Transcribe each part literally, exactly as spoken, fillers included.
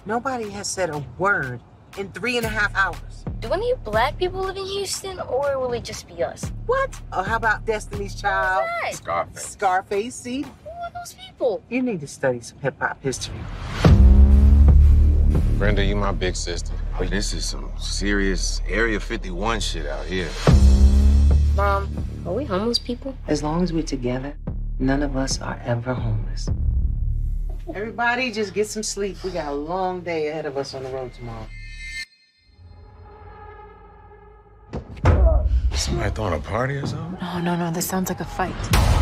Nobody has said a word in three and a half hours. Do any black people live in Houston, or will it just be us? What? Oh, how about Destiny's Child? Who's that? Scarface. Scarface, see? Who are those people? You need to study some hip-hop history. Brenda, you my big sister. But this is some serious Area fifty-one shit out here. Mom, are we homeless people? As long as we're together, none of us are ever homeless. Everybody just get some sleep. We got a long day ahead of us on the road tomorrow. Somebody throwing a party or something? No, no, no, this sounds like a fight.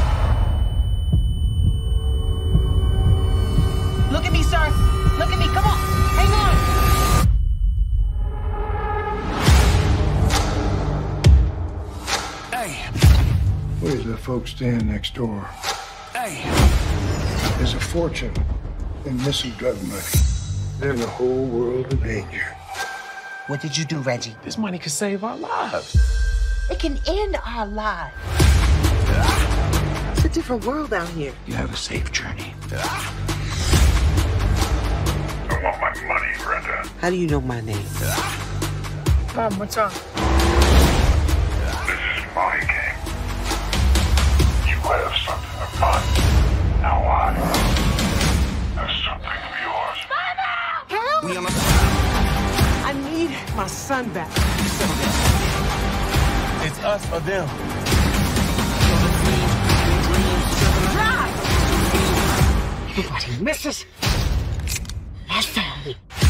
Look at me, sir. Look at me. Come on. Hang on. Hey. Where's the folks staying next door? Hey. There's a fortune in missing drug money. Then the whole world in danger. What did you do, Reggie? This money could save our lives. It can end our lives. It's a different world out here. You have a safe journey. I want my money, Brenda. How do you know my name? Mom, what's wrong? This is my game. You have something of mine. Now I have something of yours. Help! We on the... I need my son back. It's us or them. Nobody misses. That's family.